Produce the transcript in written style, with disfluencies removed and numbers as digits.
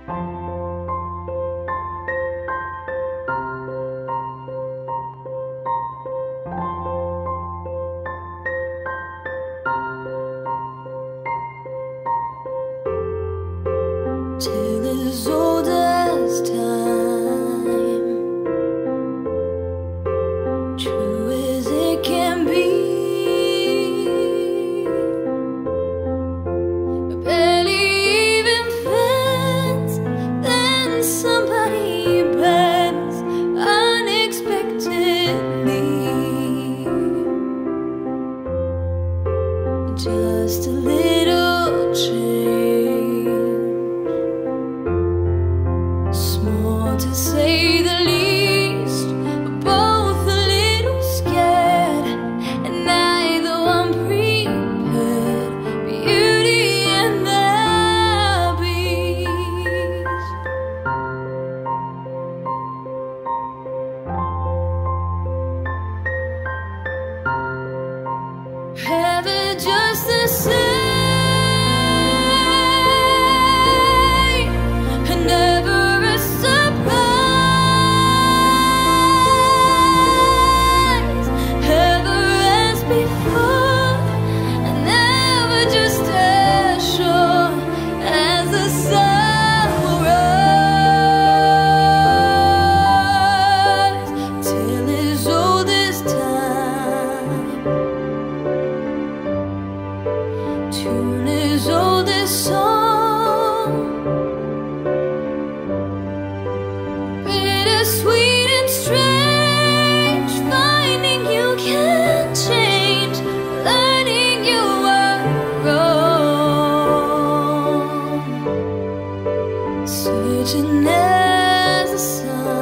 till as old as time, true as it can be. Barely even friends, then somebody bends unexpectedly. Just a little change, small to say the least, both a little scared, and neither one prepared. Beauty and the Beast. Heaven just the same, and never a surprise. Ever as before, and never just as sure as the sun will rise. Till as old as time, tune as old as song, bittersweet and strange, finding you can't change, learning you were wrong, searching as the sun.